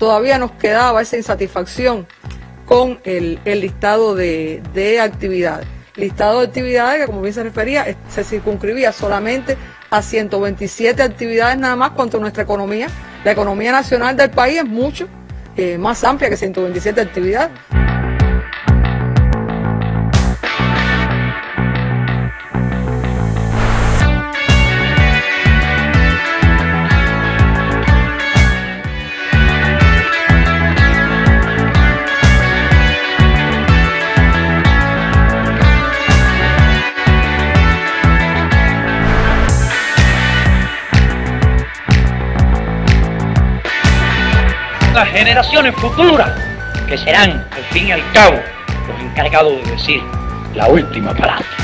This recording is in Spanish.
todavía nos quedaba esa insatisfacción con el listado de actividades. Listado de actividades que, como bien se refería, se circunscribía solamente a 127 actividades nada más contra nuestra economía. La economía nacional del país es mucho más amplia que 127 actividades. Las generaciones futuras, que serán, al fin y al cabo, los encargados de decir la última palabra.